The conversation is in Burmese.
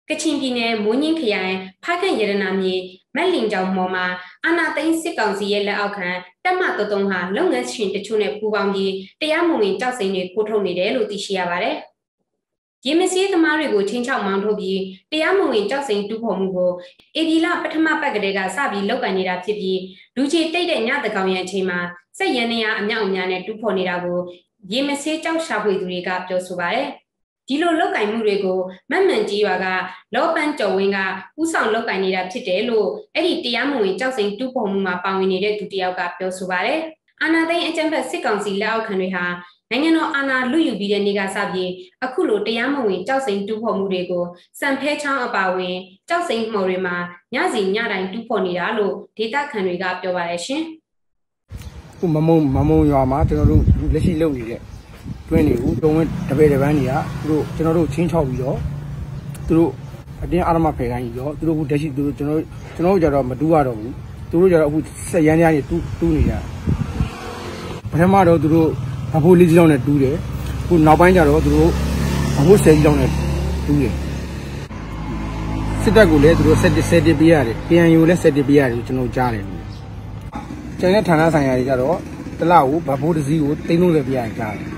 ကချင်ပြည်နယ်မိုးညင်းခရိုင်ဖားခန့်ရတနာမြေမက်လင်ကြောင်မော်မှာအာနာသိန်းစစ်ကောင်စီရဲ့လက်အောက်ခံတပ်မတော်တုံးဟာလုပ်ငန်းရှင်တချို့နဲ့ပူးပေါင်းပြီးတရားမဝင်ကြောက်စိမ်းတွေခိုးထုတ်နေတယ်လို့သိရှိရပါတယ်။ရေမစည်းသမားတွေကိုချင်းချောက်မောင်းထုတ်ပြီးတရားမဝင်ကြောက်စိမ်းတူးဖော်မှုကိုအေဒီလပထမပတ်ကလေးကစပြီးလုပ်ကန်နေတာဖြစ်ပြီးလူချေတိတ်တဲ့ညတကောင်ရံအချိန်မှာစက်ရန်နေရအမြောက်အများနဲ့တူးဖော်နေတာကိုရေမစည်းကြောက်ရှာဖွေသူတွေကပြောဆိုပါတယ်။ဒီလိုလောက်ကင်မှုတွေကိုမတ်မှန်ကြီးရွာကလောပန်းကျော်ဝင်းကဥဆောင်လောက်ကင်နေတာဖြစ်တယ်လို့အဲ့ဒီတရားမဝင်ကြောက်စိမ်းတူးဖော်မှုမှာပါဝင်နေတဲ့သူတယောက်ကပြောဆိုပါတယ်။အာနာသိန်းအကြမ်းဖက်စစ်ကောင်စီလက်အောက်ခံတွေဟာနိုင်ငံတော်အာဏာလုယူပြီးတဲ့နေ့ကစပြီးအခုလိုတရားမဝင်ကြောက်စိမ်းတူးဖော်မှုတွေကိုစံဖဲချောင်းအပါဝင်ကြောက်စိမ်းမှော်တွေမှာညစီညတိုင်းတူးဖော်နေတာလို့ဒေသခံတွေကပြောပါတယ်ရှင်။ခုမမုံရွာမှာကျွန်တော်တို့လက်ရှိလုပ်နေတဲ့တွင်းတွေကိုတုံးဝင်းတပည့်တပန်းတွေကသူတို့ကျွန်တော်တို့ချင်းချောက်ပြီးတော့သူတို့အတင်းအာရမဖယ်ခိုင်းပြီးတော့သူတို့ခုတက်ရှိသူတို့ကျွန်တော်ကြတော့မတူရတော့ဘူးသူတို့ကြတော့အခုဆက်ရမ်းရမ်းနေတူးနေကြပထမတော့သူတို့အဖိုးလေးကြီးလောက်နဲ့တူးတယ်ခုနောက်ပိုင်းကျတော့သူတို့အဖိုးဆယ်ကြီးလောက်နဲ့တူးတယ်စစ်တပ်ကိုလည်းသူတို့ဆက်တစ်ပေးရတယ် PNU လည်းဆက်တစ်ပေးရတယ်ကျွန်တော်ကြားတယ်ကျန်တဲ့ဌာနဆိုင်ရာတွေကျတော့တလောက်ကိုဗဖိုးတစ်စီးကိုတိန်းလို့လည်းပြရတယ်ကြားတယ်